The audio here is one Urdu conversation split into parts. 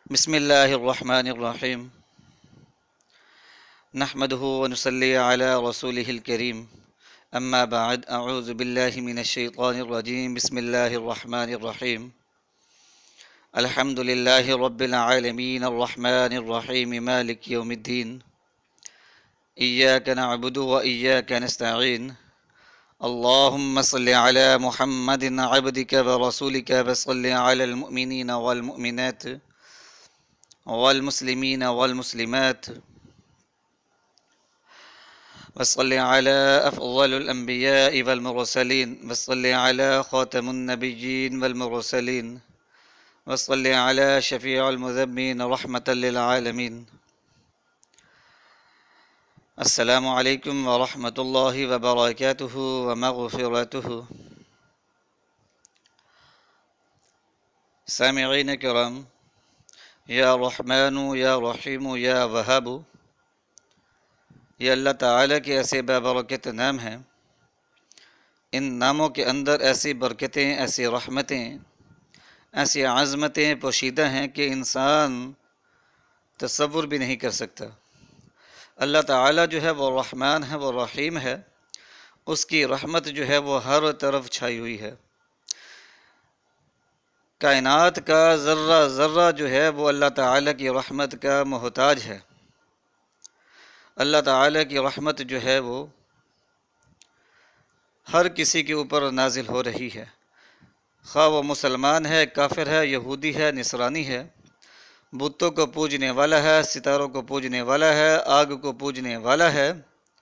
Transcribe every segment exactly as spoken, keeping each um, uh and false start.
بسم اللہ الرحمن الرحیم نحمده ونصلی علی رسولہ الکریم اما بعد اعوذ باللہ من الشیطان الرجیم بسم اللہ الرحمن الرحیم الحمد للہ رب العالمین الرحمن الرحیم مالک یوم الدین ایاک نعبد و ایاک نستعین اللہم صل علی محمد عبدک ورسولک وصل علی المؤمنین والمؤمنات والمسلمین والمسلمات وصل على أفضل الأنبياء والمرسلين وصل على خاتم النبيين والمرسلين وصل على شفيع المذنبين رحمة للعالمين السلام علیکم ورحمۃ اللہ وبرکاتہ ومغفرتہ۔ سامعین کرام، یا رحمان یا رحیم یا وہاب، یہ اللہ تعالیٰ کے ایسے بابرکت نام ہیں۔ ان ناموں کے اندر ایسی برکتیں، ایسی رحمتیں، ایسی عظمتیں پوشیدہ ہیں کہ انسان تصور بھی نہیں کر سکتا۔ اللہ تعالیٰ جو ہے وہ رحمان ہے، وہ رحیم ہے، اس کی رحمت جو ہے وہ ہر طرف چھائی ہوئی ہے۔ کائنات کا ذرہ ذرہ جو ہے وہ اللہ تعالیٰ کی رحمت کا محتاج ہے۔ اللہ تعالیٰ کی رحمت جو ہے وہ ہر کسی کے اوپر نازل ہو رہی ہے، خواہ وہ مسلمان ہے، کافر ہے، یہودی ہے، نصرانی ہے، بتوں کو پوجنے والا ہے، ستاروں کو پوجنے والا ہے، آگ کو پوجنے والا ہے،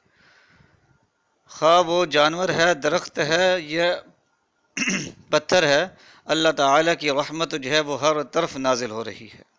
خواہ وہ جانور ہے، درخت ہے یا پتھر ہے، اللہ تعالیٰ کی رحمت جو ہے وہ ہر طرف نازل ہو رہی ہے۔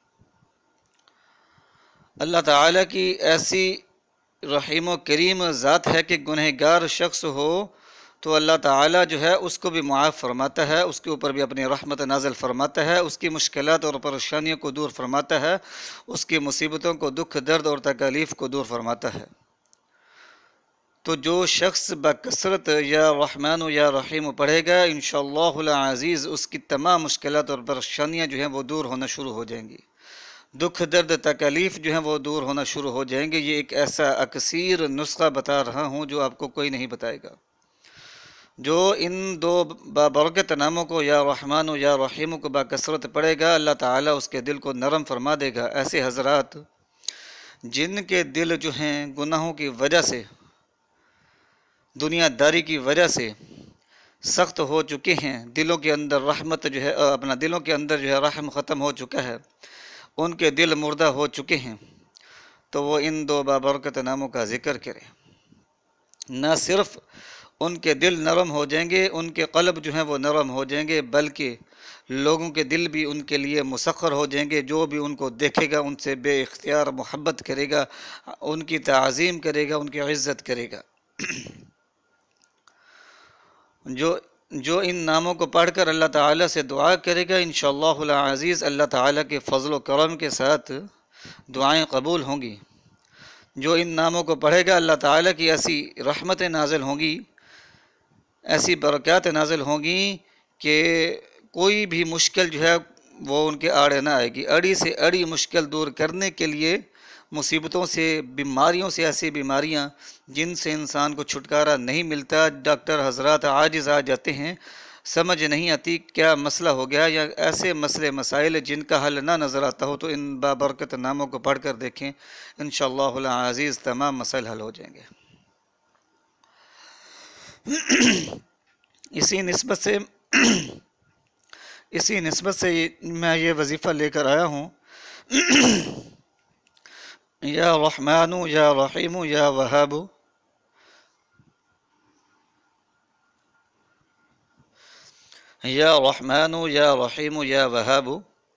اللہ تعالیٰ کی ایسی رحیم و کریم ذات ہے کہ گنہگار شخص ہو تو اللہ تعالیٰ جو ہے اس کو بھی معاف فرماتا ہے، اس کے اوپر بھی اپنی رحمت نازل فرماتا ہے، اس کی مشکلات اور پریشانیوں کو دور فرماتا ہے، اس کی مصیبتوں کو، دکھ درد اور تکالیف کو دور فرماتا ہے۔ تو جو شخص بکثرت یا رحمان یا رحیم پڑھے گا انشاءاللہ العزیز اس کی تمام مشکلات اور پریشانیاں جو ہیں وہ دور ہونا شروع ہو جائیں گی، دکھ درد تکالیف جو ہیں وہ دور ہونا شروع ہو جائیں گے۔ یہ ایک ایسا اکثیر نسخہ بتا رہا ہوں جو آپ کو کوئی نہیں بتائے گا۔ جو ان دو بابرکت ناموں کو یا رحمان و یا رحیم کو بکثرت پڑھے گا اللہ تعالیٰ اس کے دل کو نرم فرما دے گا۔ ایسے حضرات جن کے دل جو ہیں گناہوں کی وجہ سے، دنیا داری کی وجہ سے سخت ہو چکے ہیں، دلوں کے اندر رحمت جو ہے اپنا دلوں کے اندر جو ہے رحم ختم ہو چکا ہے، ان کے دل مردہ ہو چکے ہیں، تو وہ ان دو بابرکت ناموں کا ذکر کریں۔ نہ صرف ان کے دل نرم ہو جائیں گے، ان کے قلب جو ہیں وہ نرم ہو جائیں گے، بلکہ لوگوں کے دل بھی ان کے لیے مسخر ہو جائیں گے۔ جو بھی ان کو دیکھے گا ان سے بے اختیار محبت کرے گا، ان کی تعظیم کرے گا، ان کی عزت کرے گا۔ جو جو ان ناموں کو پڑھ کر اللہ تعالیٰ سے دعا کرے گا انشاءاللہ العزیز اللہ تعالیٰ کے فضل و کرم کے ساتھ دعائیں قبول ہوں گی۔ جو ان ناموں کو پڑھے گا اللہ تعالیٰ کی ایسی رحمتیں نازل ہوں گی، ایسی برکات نازل ہوں گی کہ کوئی بھی مشکل جو ہے وہ ان کے آڑے نہ آئے گی۔ اڑی سے اڑی مشکل دور کرنے کے لیے، مصیبتوں سے، بیماریوں سے، ایسی بیماریاں جن سے انسان کو چھٹکارا نہیں ملتا، ڈاکٹر حضرات عاجز آ جاتے ہیں، سمجھ نہیں آتی کیا مسئلہ ہو گیا، یا ایسے مسئلے مسائل جن کا حل نہ نظر آتا ہو، تو ان بابرکت ناموں کو پڑھ کر دیکھیں انشاءاللہ العزیز تمام مسائل حل ہو جائیں گے۔ اسی نسبت سے اسی نسبت سے میں یہ وظیفہ لے کر آیا ہوں، یا رحمان یا رحیم یا وہاب، یا رحمان یا رحیم یا وہاب،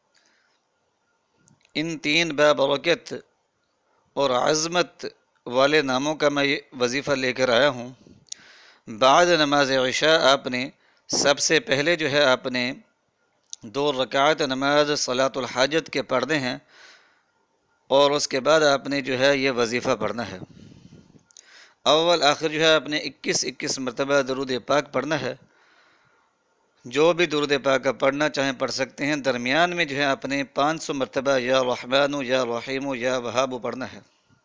ان تین بابرکت اور عظمت والے ناموں کا میں وظیفہ لے کر آیا ہوں۔ بعد نماز عشاء آپ نے سب سے پہلے جو ہے آپ نے دو رکعت نماز صلاۃ الحاجت کے پڑھنے ہیں، اور اس کے بعد آپ نے جو ہے یہ وظیفہ پڑھنا ہے۔ اول آخر جو ہے آپ نے اکیس اکیس مرتبہ درود پاک پڑھنا ہے۔ جو بھی درود پاک کا پڑھنا چاہیں پڑھ سکتے ہیں، درمیان میں جو ہے اپنے پانچ سو مرتبہ یا رحمن یا رحیم یا وہاب پڑھنا ہے۔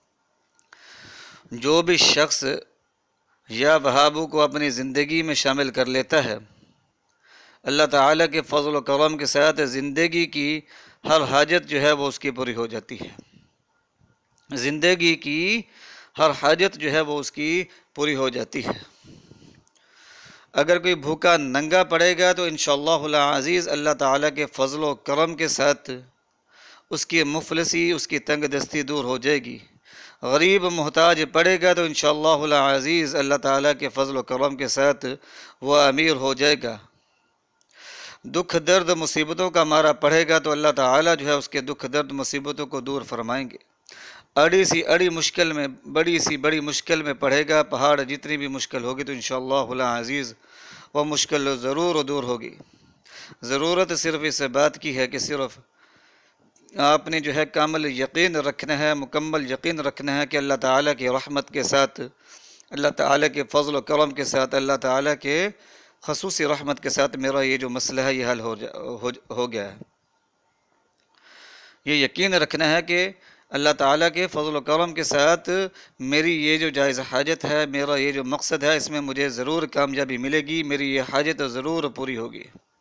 جو بھی شخص یا وہاب کو اپنی زندگی میں شامل کر لیتا ہے، اللہ تعالیٰ کے فضل و کرم کے ساتھ زندگی کی ہر حاجت جو ہے وہ اس کی پوری ہو جاتی ہے۔ زندگی کی ہر حاجت جو ہے وہ اس کی پوری ہو جاتی ہے۔ اگر کوئی بھوکا ننگا پڑے گا تو انشاءاللہ العزیز اللہ تعالیٰ کے فضل و کرم کے ساتھ اس کی مفلسی، اس کی تنگ دستی دور ہو جائے گی۔ غریب محتاج پڑے گا تو انشاءاللہ العزیز اللہ تعالیٰ کے فضل و کرم کے ساتھ وہ امیر ہو جائے گا۔ دکھ درد مصیبتوں کا مارا پڑے گا تو اللہ تعالیٰ جو ہے اس کے دکھ درد مصیبتوں کو دور فرمائیں گے۔ اڑی سی اڑی مشکل میں، بڑی سی بڑی مشکل میں پڑے گا، پہاڑ جتنی بھی مشکل ہوگی تو انشاءاللہ العزیز وہ مشکل ضرور دور ہوگی۔ ضرورت صرف اس بات کی ہے کہ صرف آپ نے جو ہے کامل یقین رکھنا ہے، مکمل یقین رکھنا ہے کہ اللہ تعالیٰ کی رحمت کے ساتھ، اللہ تعالیٰ کے فضل و کرم کے ساتھ، اللہ تعالیٰ کے خصوصی رحمت کے ساتھ میرا یہ جو مسئلہ ہے یہ حل ہو, جا, ہو, ہو گیا ہے۔ یہ یقین رکھنا ہے کہ اللہ تعالیٰ کے فضل و کرم کے ساتھ میری یہ جو جائز حاجت ہے، میرا یہ جو مقصد ہے، اس میں مجھے ضرور کامیابی ملے گی، میری یہ حاجت ضرور پوری ہوگی۔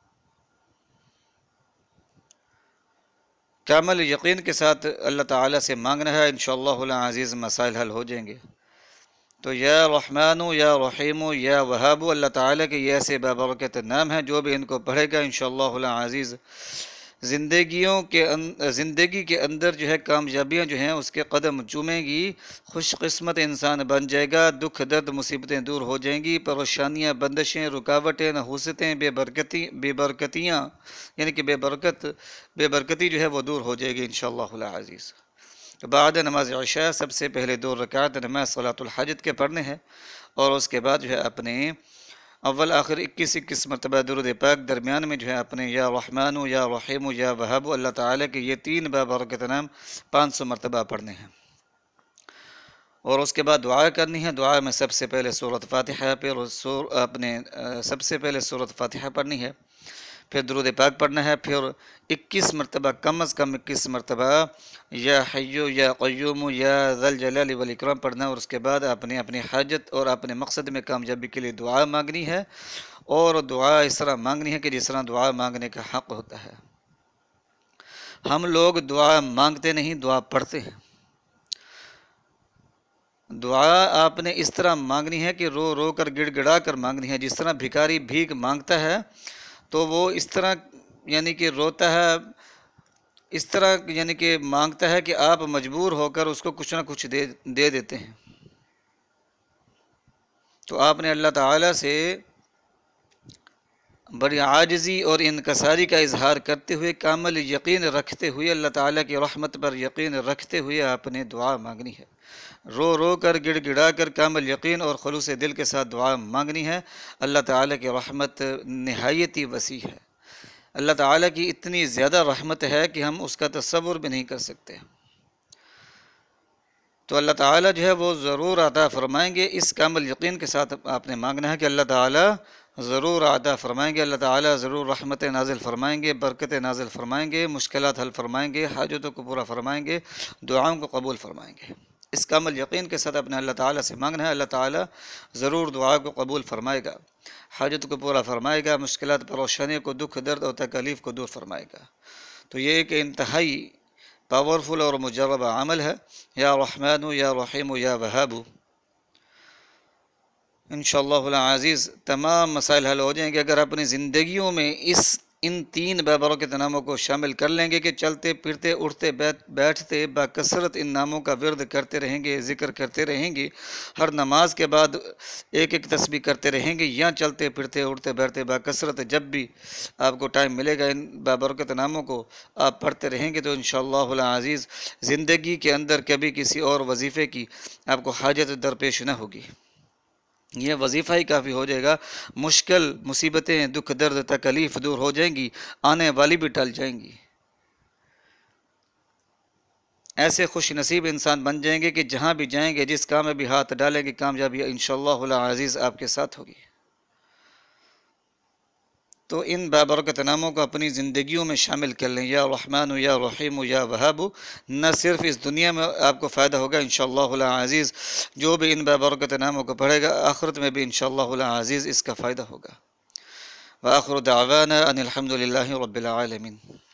کامل یقین کے ساتھ اللہ تعالیٰ سے مانگنا ہے، انشاءاللہ العزیز مسائل حل ہو جائیں گے۔ تو یا رحمن یا رحیم یا وہاب، اللہ تعالیٰ کے یہ ایسے بابرکت نام ہیں، جو بھی ان کو پڑھے گا انشاءاللہ العزیز زندگیوں کے زندگی کے اندر جو ہے کامیابیاں جو ہیں اس کے قدم چومیں گی، خوش قسمت انسان بن جائے گا، دکھ درد مصیبتیں دور ہو جائیں گی، پریشانیاں، بندشیں، رکاوٹیں، نحوستیں، بے برکتی بے برکتیاں یعنی کہ بے برکت بے برکتی جو ہے وہ دور ہو جائے گی انشاءاللہ العزیز۔ بعد نماز عشاء سب سے پہلے دو رکعت نماز صلاۃ الحاجت کے پڑھنے ہیں، اور اس کے بعد جو ہے اپنے اول آخر اکیس اکیس مرتبہ درود پاک، درمیان میں جو ہے اپنے یا رحمن یا رحیم یا وہاب اللہ تعالیٰ کے یہ تین بابرکت نام پانچ سو مرتبہ پڑھنے ہیں، اور اس کے بعد دعا کرنی ہے۔ دعا میں سب سے پہلے سورۃ فاتحہ، پھر سور اپنے سب سے پہلے سورۃ فاتحہ پڑھنی ہے، پھر درود پاک پڑھنا ہے، پھر اکیس مرتبہ، کم از کم اکیس مرتبہ یا حیو یا قیوم یا ذی الجلال والاکرام پڑھنا ہے، اور اس کے بعد اپنے اپنی حاجت اور اپنے مقصد میں کامیابی کے لیے دعا مانگنی ہے، اور دعا اس طرح مانگنی ہے کہ جس طرح دعا مانگنے کا حق ہوتا ہے۔ ہم لوگ دعا مانگتے نہیں، دعا پڑھتے ہیں۔ دعا آپ نے اس طرح مانگنی ہے کہ رو رو کر گڑ گڑا کر مانگنی ہے، جس طرح بھکاری بھیک مانگتا ہے تو وہ اس طرح یعنی کہ روتا ہے، اس طرح یعنی کہ مانگتا ہے کہ آپ مجبور ہو کر اس کو کچھ نہ کچھ دے دے دیتے ہیں۔ تو آپ نے اللہ تعالیٰ سے بڑی عاجزی اور انکساری کا اظہار کرتے ہوئے، کامل یقین رکھتے ہوئے، اللہ تعالیٰ کی رحمت پر یقین رکھتے ہوئے آپ نے دعا مانگنی ہے، رو رو کر گڑ گڑا کر کامل یقین اور خلوص دل کے ساتھ دعا مانگنی ہے۔ اللہ تعالیٰ کی رحمت نہایت ہی وسیع ہے، اللہ تعالیٰ کی اتنی زیادہ رحمت ہے کہ ہم اس کا تصور بھی نہیں کر سکتے۔ تو اللہ تعالیٰ جو ہے وہ ضرور عطا فرمائیں گے، اس کامل یقین کے ساتھ آپ نے مانگنا ہے کہ اللہ تعالیٰ ضرور عطا فرمائیں گے، اللہ تعالیٰ ضرور رحمت نازل فرمائیں گے، برکت نازل فرمائیں گے، مشکلات حل فرمائیں گے، حاجتوں کو پورا فرمائیں گے، دعاؤں کو قبول فرمائیں گے۔ اس کامل یقین کے ساتھ اپنے اللہ تعالیٰ سے مانگنا ہے، اللہ تعالیٰ ضرور دعا کو قبول فرمائے گا، حاجت کو پورا فرمائے گا، مشکلات، پریشانیوں کو، دکھ درد اور تکلیف کو دور فرمائے گا۔ تو یہ ایک انتہائی پاورفل اور مجربہ عمل ہے، یا رحمن یا رحیم یا وہاب۔ انشاءاللہ العزیز تمام مسائل حل ہو جائیں گے اگر اپنی زندگیوں میں اس ان تین بابرکت ناموں کو شامل کر لیں گے کہ چلتے پھرتے اٹھتے بیٹھتے بکثرت ان ناموں کا ورد کرتے رہیں گے، ذکر کرتے رہیں گے، ہر نماز کے بعد ایک ایک تسبیح کرتے رہیں گے، یا چلتے پھرتے اٹھتے بیٹھتے بکثرت جب بھی آپ کو ٹائم ملے گا ان بابرکت ناموں کو آپ پڑھتے رہیں گے، تو انشاءاللہ العزیز زندگی کے اندر کبھی کسی اور وظیفے کی آپ کو حاجت درپیش نہ ہوگی۔ یہ وظیفہ ہی کافی ہو جائے گا، مشکل، مصیبتیں، دکھ درد، تکلیف دور ہو جائیں گی، آنے والی بھی ٹل جائیں گی۔ ایسے خوش نصیب انسان بن جائیں گے کہ جہاں بھی جائیں گے، جس کام میں بھی ہاتھ ڈالیں گے، کامیابی انشاءاللہ العزیز آپ کے ساتھ ہوگی۔ تو ان بابرکت ناموں کو اپنی زندگیوں میں شامل کر لیں، یا رحمان یا رحیم یا وہاب، نہ صرف اس دنیا میں آپ کو فائدہ ہوگا انشاءاللہ العزیز، جو بھی ان بابرکت ناموں کو پڑھے گا آخرت میں بھی انشاءاللہ العزیز اس کا فائدہ ہوگا۔ وآخر دعوانا ان الحمد للہ رب العالمین۔